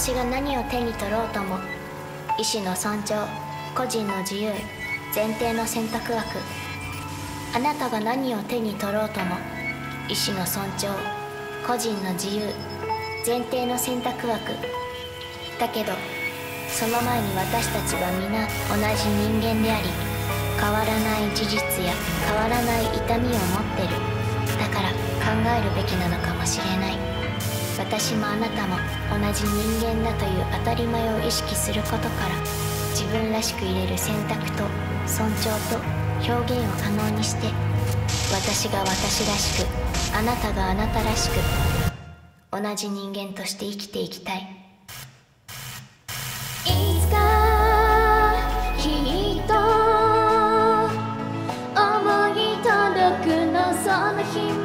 私が何を手に取ろうとも、意思の尊重、個人の自由、前提の選択枠。あなたが何を手に取ろうとも、意思の尊重、個人の自由、前提の選択枠。だけどその前に私たちは皆同じ人間であり、変わらない事実や変わらない痛みを持ってる。だから考えるべきなのかもしれない。私もあなたも同じ人間だという当たり前を意識することから、自分らしくいれる選択と尊重と表現を可能にして、私が私らしく、あなたがあなたらしく、同じ人間として生きていきたい。いつかきっと思い届くの、その日も